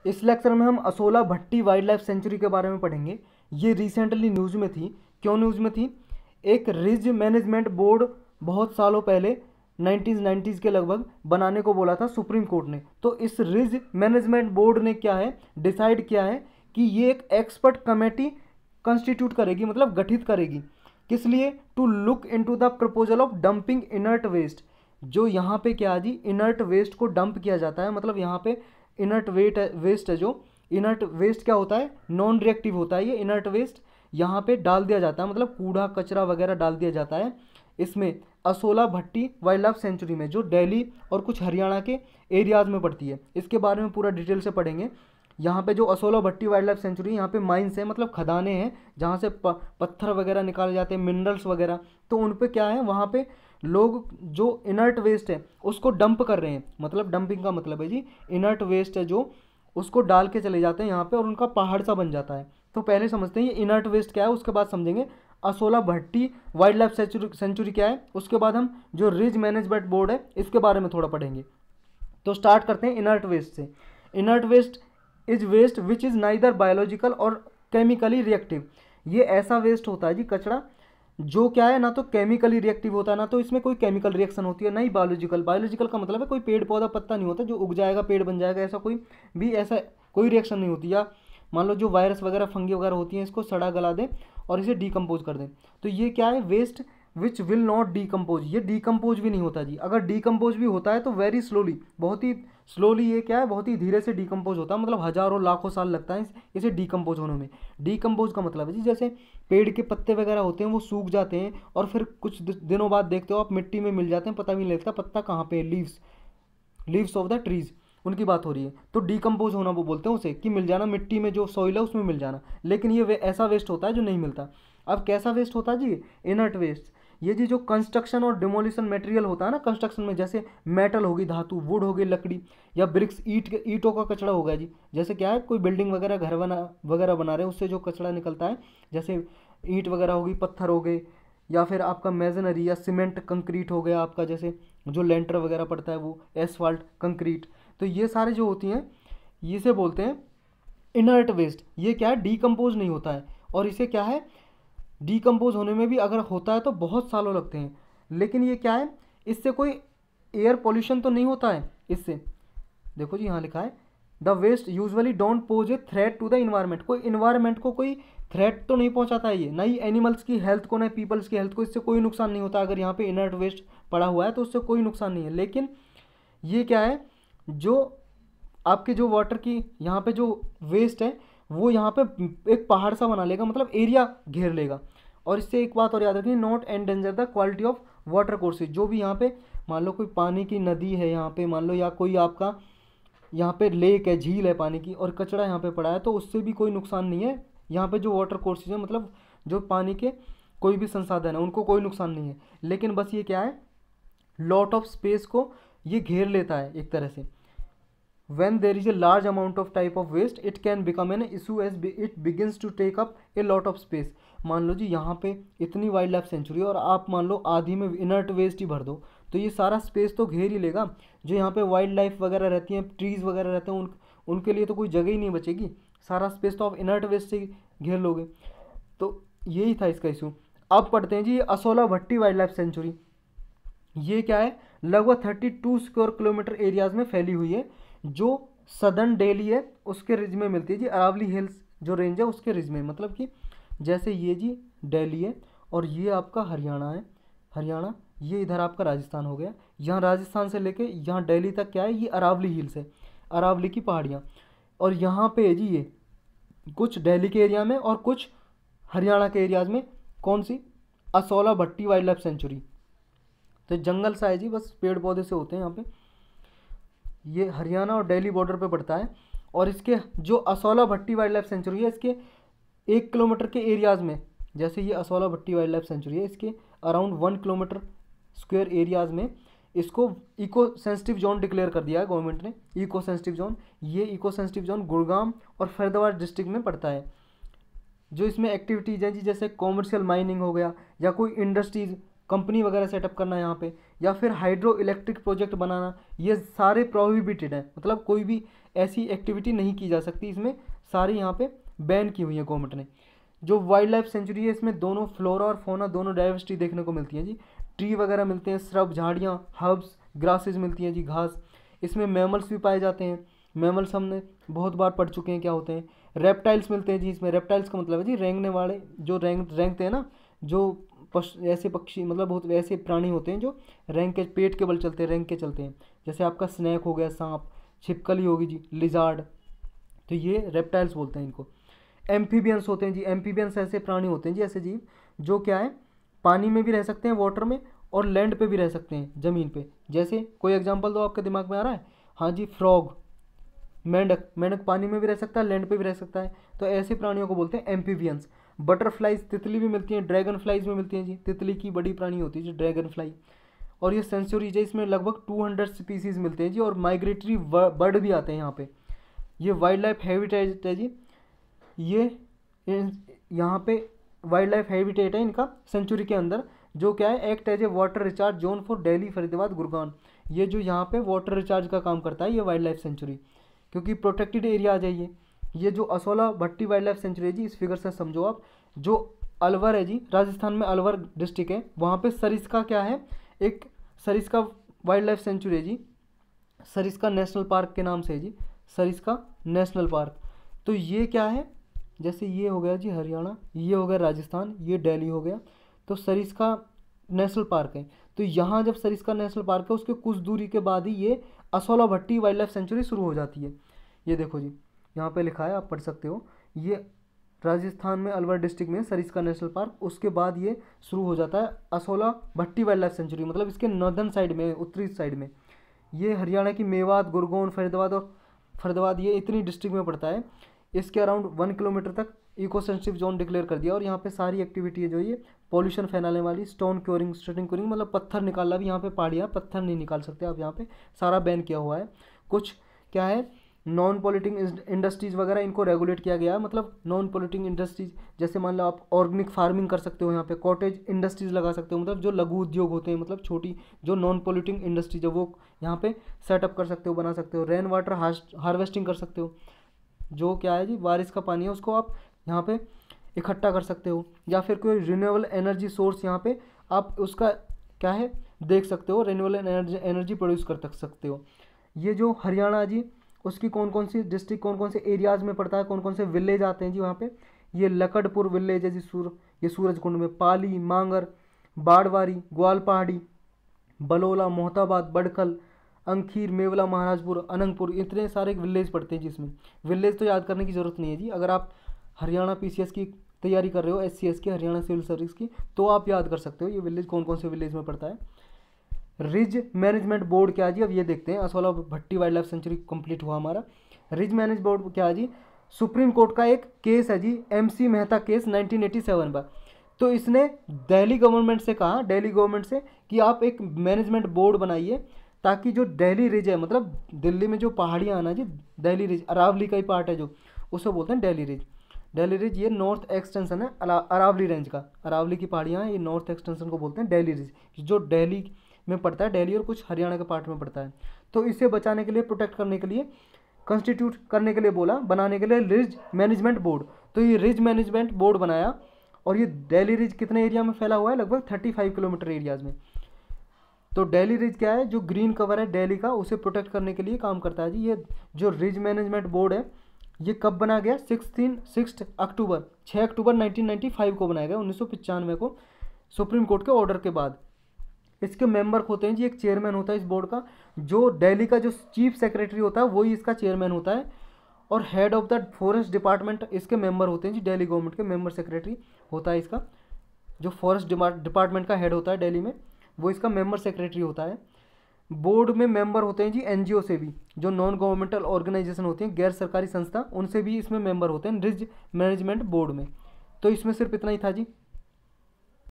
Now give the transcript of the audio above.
इस लेक्चर में हम Asola Bhatti wild life sanctuary के बारे में पढ़ेंगे। ये रिसेंटली न्यूज़ में थी। क्यों न्यूज़ में थी? एक रिज मैनेजमेंट बोर्ड बहुत सालों पहले 1990s के लगभग बनाने को बोला था सुप्रीम कोर्ट ने। तो इस रिज मैनेजमेंट बोर्ड ने क्या है डिसाइड किया है कि ये एक एक्सपर्ट कमेटी कंस्टिट्यूट करेगी, मतलब गठित करेगी। किस लिए? To look into the proposal of dumping inert waste. जो यहाँ पे क्या है जी, इनर्ट वेस्ट को डंप किया जाता है, मतलब यहाँ पे इनर्ट वेस्ट है। जो इनर्ट वेस्ट क्या होता है? नॉन रिएक्टिव होता है। ये इनर्ट वेस्ट यहाँ पे डाल दिया जाता है, मतलब कूड़ा कचरा वगैरह डाल दिया जाता है इसमें Asola Bhatti wild life sanctuary में, जो दिल्ली और कुछ हरियाणा के एरियाज़ में पड़ती है। इसके बारे में पूरा डिटेल से पढ़ेंगे। यहाँ पे जो Asola Bhatti wild life sanctuary, यहाँ पे माइंस है, मतलब खदानें हैं जहाँ से पत्थर वगैरह निकाले जाते हैं, मिनरल्स वगैरह। तो उन पे क्या है, वहाँ पे लोग जो इनर्ट वेस्ट है उसको डंप कर रहे हैं। मतलब डंपिंग का मतलब है जी, इनर्ट वेस्ट है जो उसको डाल के चले जाते हैं यहाँ पे और उनका पहाड़ सा बन जाता है। तो पहले समझते हैं ये इनर्ट वेस्ट क्या है, उसके बाद समझेंगे Asola Bhatti wild life sanctuary क्या है। उसके बाद हम जो रिज मैनेजमेंट बोर्ड है इसके बारे में थोड़ा पढ़ेंगे। तो स्टार्ट करते हैं इनर्ट वेस्ट से। Inert waste is waste which is neither biological और केमिकली रिएक्टिव। ये ऐसा वेस्ट होता है जी, कचरा, जो क्या है ना तो केमिकली रिएक्टिव होता है, ना तो इसमें कोई केमिकल रिएक्शन होती है, ना ही बायोलॉजिकल। बायोलॉजिकल का मतलब है कोई पेड़ पौधा पत्ता नहीं होता जो उग जाएगा पेड़ बन जाएगा, ऐसा कोई भी ऐसा कोई रिएक्शन नहीं होती। या मान लो जो वायरस वगैरह फंगी वगैरह होती हैं इसको सड़ा गला दें और इसे डीकम्पोज कर दें, तो ये क्या है? Waste which will not decompose. ये डीकम्पोज भी नहीं होता जी। अगर डीकम्पोज भी होता है तो वेरी स्लोली, बहुत ही स्लोली। ये क्या है? बहुत ही धीरे से डीकम्पोज होता है, मतलब हज़ारों लाखों साल लगता है इसे डीकम्पोज होने में। डीकम्पोज का मतलब है जी, जैसे पेड़ के पत्ते वगैरह होते हैं वो सूख जाते हैं और फिर कुछ दिनों बाद देखते हो आप मिट्टी में मिल जाते हैं, पता भी नहीं लगता पत्ता कहाँ पे है। लीव्स ऑफ द ट्रीज उनकी बात हो रही है। तो डीकम्पोज होना वो बोलते हैं उसे, कि मिल जाना मिट्टी में, जो सॉइल है उसमें मिल जाना। लेकिन ये ऐसा वेस्ट होता है जो नहीं मिलता। अब कैसा वेस्ट होता है जी? Inert waste. ये जी जो कंस्ट्रक्शन और डिमोलिशन मटेरियल होता है ना कंस्ट्रक्शन में, जैसे मेटल होगी, धातु, वुड हो गई, लकड़ी या ब्रिक्स, ईंटों का कचरा होगा जी। जैसे क्या है, कोई बिल्डिंग वगैरह घर वगैरह बना रहे हैं, उससे जो कचरा निकलता है, जैसे ईंट वगैरह होगी, पत्थर हो गए, या फिर आपका मेजनरी या सीमेंट कंक्रीट हो गया आपका, जैसे जो लेंटर वगैरह पड़ता है वो एसफाल्ट कंक्रीट। तो ये सारे जो होती हैं इसे बोलते हैं इनर्ट वेस्ट। ये क्या है? डीकम्पोज नहीं होता है। और इसे क्या है, डीकम्पोज होने में भी अगर होता है तो बहुत सालों लगते हैं। लेकिन ये क्या है, इससे कोई एयर पोल्यूशन तो नहीं होता है इससे। देखो जी यहाँ लिखा है the waste usually don't pose a threat to the environment. कोई इन्वायरमेंट को कोई थ्रेट तो नहीं पहुंचाता है ये, ना ही एनिमल्स की हेल्थ को, ना पीपल्स की हेल्थ को। इससे कोई नुकसान नहीं होता। अगर यहाँ पे इनर्ट वेस्ट पड़ा हुआ है तो उससे कोई नुकसान नहीं है। लेकिन ये क्या है, जो आपके जो वाटर की यहाँ पे जो वेस्ट है वो यहाँ पे एक पहाड़ सा बना लेगा, मतलब एरिया घेर लेगा। और इससे एक बात और याद रखिए, not endanger the quality of water courses. जो भी यहाँ पे मान लो कोई पानी की नदी है यहाँ पे, मान लो, या कोई आपका यहाँ पे लेक है, झील है पानी की, और कचरा यहाँ पे पड़ा है, तो उससे भी कोई नुकसान नहीं है। यहाँ पे जो वाटर कोर्सेज है, मतलब जो पानी के कोई भी संसाधन है, उनको कोई नुकसान नहीं है। लेकिन बस ये क्या है, लॉट ऑफ स्पेस को ये घेर लेता है एक तरह से। when there is a large amount of type of waste it can become an issue as it begins to take up a lot of space। मान लो जी यहाँ पे इतनी वाइल्ड लाइफ सेंचुरी और आप मान लो आधी में इनर्ट वेस्ट ही भर दो, तो ये सारा स्पेस तो घेर ही लेगा। जो यहाँ पे वाइल्ड लाइफ वगैरह रहती हैं, ट्रीज़ वगैरह रहते हैं, उनके लिए तो कोई जगह ही नहीं बचेगी। सारा स्पेस तो आप इनर्ट वेस्ट से घेर लोगे। तो यही था इसका इशू। अब पढ़ते हैं जी Asola Bhatti wild life sanctuary. ये क्या है, लगभग 32 स्क्वायर किलोमीटर एरियाज में फैली हुई है। जो सदर्न दिल्ली है उसके रिज में मिलती है जी, अरावली हिल्स जो रेंज है उसके रिज में। मतलब कि जैसे ये जी दिल्ली है और ये आपका हरियाणा है, हरियाणा, ये इधर आपका राजस्थान हो गया। यहाँ राजस्थान से लेके यहाँ दिल्ली तक क्या है, ये अरावली हिल्स है, अरावली की पहाड़ियाँ। और यहाँ पे है जी ये कुछ दिल्ली के एरिया में और कुछ हरियाणा के एरियाज में। कौन सी? Asola Bhatti wild life sanctuary. तो जंगल सा है जी, बस पेड़ पौधे से होते हैं यहाँ पे। ये हरियाणा और दिल्ली बॉर्डर पे पड़ता है। और इसके जो Asola Bhatti wild life sanctuary है, इसके 1 किलोमीटर के एरियाज़ में, जैसे ये Asola Bhatti wild life sanctuary है, इसके अराउंड 1 किलोमीटर स्क्वायर एरियाज़ में इसको इको सेंसिटिव जोन डिक्लेयर कर दिया है गवर्नमेंट ने। इको सेंसिटिव जोन, ये इको सेंसिटिव जोन गुड़गांव और फरीदाबाद डिस्ट्रिक्ट में पड़ता है। जो इसमें एक्टिविटीज़ हैं जी, जैसे कॉमर्शियल माइनिंग हो गया या कोई इंडस्ट्रीज़ कंपनी वगैरह सेटअप करना यहाँ पे, या फिर हाइड्रो इलेक्ट्रिक प्रोजेक्ट बनाना, ये सारे प्रोहिबिटेड हैं, मतलब कोई भी ऐसी एक्टिविटी नहीं की जा सकती इसमें, सारी यहाँ पे बैन की हुई है गवर्नमेंट ने। जो वाइल्ड लाइफ सेंचुरी है इसमें दोनों फ्लोरा और फोना दोनों डाइवर्सिटी देखने को मिलती है जी। ट्री वगैरह मिलते हैं, श्रब, झाड़ियाँ, हर्ब्स, ग्रासेस मिलती हैं जी, घास। इसमें मैमल्स भी पाए जाते हैं। मैमल्स हमने बहुत बार पढ़ चुके हैं क्या होते हैं। रेप्टाइल्स मिलते हैं जी इसमें। रेप्टाइल्स का मतलब है जी रेंगने वाले, जो रेंगते हैं ना, जो ऐसे पक्षी, मतलब बहुत ऐसे प्राणी होते हैं जो रेंग के, पेट के बल चलते हैं, रेंग के चलते हैं। जैसे आपका स्नैक हो गया, सांप, छिपकली होगी जी, लिजार्ड, तो ये रेप्टाइल्स बोलते हैं इनको। एम्फीबियंस होते हैं जी। एम्फीबियंस ऐसे प्राणी होते हैं जी, ऐसे जीव जो क्या है, पानी में भी रह सकते हैं, वाटर में, और लैंड पे भी रह सकते हैं, ज़मीन पे। जैसे कोई एग्जांपल दो, आपके दिमाग में आ रहा है? हाँ जी, फ्रॉग, मेंढक। मेंढक पानी में भी रह सकता है, लैंड पे भी रह सकता है, तो ऐसे प्राणियों को बोलते हैं एम्फीबियंस। बटरफ्लाइज, तितली भी मिलती हैं, ड्रैगन फ्लाइज में मिलती हैं जी। तितली की बड़ी प्राणी होती है जी ड्रैगन फ्लाई। और ये सेंचुरीज है, इसमें लगभग 200 स्पीसीज मिलते हैं जी, और माइग्रेटरी बर्ड भी आते हैं यहाँ पे। ये वाइल्ड लाइफ हैबिटेट है जी, ये यहाँ पे वाइल्ड लाइफ हैबिटेट है इनका सेंचुरी के अंदर, जो क्या है, act as a water recharge zone for Delhi, Faridabad, Gurgaon. ये जो यहाँ पे वाटर रिचार्ज का काम करता है ये वाइल्ड लाइफ सेंचुरी, क्योंकि प्रोटेक्टेड एरिया आ जाइए। ये जो Asola Bhatti wild life sanctuary है जी, इस फिगर से समझो आप, जो अलवर है जी, राजस्थान में अलवर डिस्ट्रिक्ट है, वहाँ पे सरिस्का क्या है, एक सरिस्का वाइल्ड लाइफ सेंचुरी है जी, सरिस्का नेशनल पार्क के नाम से है जी, सरिस्का नेशनल पार्क। तो ये क्या है, जैसे ये हो गया जी हरियाणा, ये हो गया राजस्थान, ये दिल्ली हो गया, तो सरिस्का नेशनल पार्क है। तो यहाँ जब सरिस्का नेशनल पार्क है, उसके कुछ दूरी के बाद ही ये Asola Bhatti wild life sanctuary शुरू हो जाती है। ये देखो जी, यहाँ पे लिखा है, आप पढ़ सकते हो, ये राजस्थान में अलवर डिस्ट्रिक्ट में सरिस्का नेशनल पार्क, उसके बाद ये शुरू हो जाता है Asola Bhatti wild life sanctuary, मतलब इसके नॉर्दर्न साइड में, उत्तरी साइड में। ये हरियाणा की मेवात, गुड़गांव, फरीदाबाद ये इतनी डिस्ट्रिक्ट में पड़ता है। इसके अराउंड 1 किलोमीटर तक इको सेंसिटिव जोन डिक्लेयर कर दिया, और यहाँ पे सारी एक्टिविटी है जो ये पॉल्यूशन फैलाने वाली, स्टोन क्योरिंग, स्टोन क्योरिंग मतलब पत्थर निकालना भी, यहाँ पे पहाड़ियाँ पत्थर नहीं निकाल सकते आप, यहाँ पे सारा बैन किया हुआ है। कुछ क्या है, नॉन पॉल्यूटिंग इंडस्ट्रीज़ वगैरह, इनको रेगुलेट किया गया है, मतलब नॉन पॉल्यूटिंग इंडस्ट्रीज, जैसे मान लो आप ऑर्गेनिक फार्मिंग कर सकते हो, यहाँ पे कॉटेज इंडस्ट्रीज लगा सकते हो, मतलब जो लघु उद्योग होते हैं, मतलब छोटी जो नॉन पॉल्यूटिंग इंडस्ट्रीज है वो यहाँ पे सेटअप कर सकते हो, बना सकते हो। रेन वाटर हार्वेस्टिंग कर सकते हो, जो क्या है जी, बारिश का पानी है उसको आप यहाँ पे इकट्ठा कर सकते हो, या फिर कोई रिन्यूएबल एनर्जी सोर्स यहाँ पे आप उसका क्या है देख सकते हो, रिन्यूएबल एनर्जी प्रोड्यूस कर सकते हो। ये जो हरियाणा जी, उसकी कौन कौन सी डिस्ट्रिक्ट, कौन कौन से एरियाज़ में पड़ता है, कौन कौन से विलेज आते हैं जी वहाँ पे, ये लकड़पुर विलेज है जी, ये सूरजकुंड में, पाली, मांगर, बाड़वारी, ग्वालपहाड़ी, बलोला, मोहताबाद, बड़खल, अंखीर, मेवला, महाराजपुर, अनंगपुर, इतने सारे विलेज पड़ते हैं जिसमें। विलेज तो याद करने की ज़रूरत नहीं है जी, अगर आप हरियाणा पीसीएस की तैयारी कर रहे हो, एससीएस की, हरियाणा सिविल सर्विस की, तो आप याद कर सकते हो ये विलेज कौन कौन से विलेज में पड़ता है। रिज मैनेजमेंट बोर्ड क्या है जी, अब ये देखते हैं। Asola Bhatti wild life sanctuary complete हुआ हमारा। रिज मैनेज बोर्ड क्या है जी, सुप्रीम कोर्ट का एक केस है जी, MC मेहता केस 1987 पर। तो इसने दिल्ली गवर्नमेंट से कहा, दिल्ली गवर्नमेंट से, कि आप एक मैनेजमेंट बोर्ड बनाइए, ताकि जो दिल्ली रिज है, मतलब दिल्ली में जो पहाड़ियाँ आना जी, दिल्ली रिज अरावली का ही पार्ट है जो, उसे बोलते हैं दिल्ली रिज। दिल्ली रिज ये नॉर्थ एक्सटेंशन है अरावली रेंज का, अरावली की पहाड़ियाँ हैं, ये नॉर्थ एक्सटेंशन को बोलते हैं दिल्ली रिज, जो दिल्ली में पड़ता है, दिल्ली और कुछ हरियाणा के पार्ट में पड़ता है। तो इसे बचाने के लिए, प्रोटेक्ट करने के लिए, कंस्टिट्यूट करने के लिए बोला, बनाने के लिए रिज मैनेजमेंट बोर्ड। तो ये रिज मैनेजमेंट बोर्ड बनाया, और ये दिल्ली रिज कितने एरिया में फैला हुआ है, लगभग 35 किलोमीटर एरियाज में। तो दिल्ली रिज क्या है, जो ग्रीन कवर है दिल्ली का, उसे प्रोटेक्ट करने के लिए काम करता है जी। ये जो रिज मैनेजमेंट बोर्ड है, ये कब बना गया, 6 अक्टूबर 1995 को बनाया गया, 1995 को, सुप्रीम कोर्ट के ऑर्डर के बाद। इसके मेंबर होते हैं जी, एक चेयरमैन होता है इस बोर्ड का, जो दिल्ली का जो चीफ सेक्रेटरी होता है वही इसका चेयरमैन होता है, और head of the forest department इसके मेंबर होते हैं जी, दिल्ली गवर्नमेंट के मेंबर सेक्रेटरी होता है इसका, जो फॉरेस्ट डिपार्टमेंट का हेड होता है दिल्ली में, वो इसका मेंबर सेक्रेटरी होता है। बोर्ड में मेंबर होते हैं जी NGO से भी, जो नॉन गवर्नमेंटल ऑर्गेनाइजेशन होती हैं, गैर सरकारी संस्था, उनसे भी इसमें मेंबर होते हैं रिज मैनेजमेंट बोर्ड में। तो इसमें सिर्फ इतना ही था जी।